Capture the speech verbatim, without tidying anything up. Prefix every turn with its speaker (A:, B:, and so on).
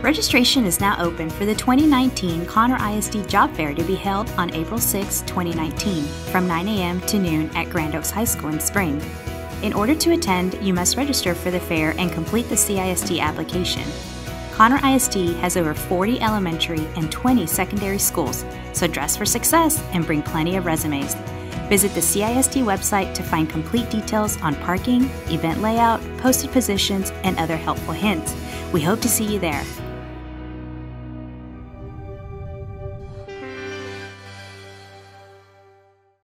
A: Registration is now open for the twenty nineteen Conroe I S D Job Fair to be held on April sixth, twenty nineteen, from nine A M to noon at Grand Oaks High School in Spring. In order to attend, you must register for the fair and complete the C I S D application. Conroe I S D has over forty elementary and twenty secondary schools, so dress for success and bring plenty of resumes. Visit the C I S D website to find complete details on parking, event layout, posted positions, and other helpful hints. We hope to see you there.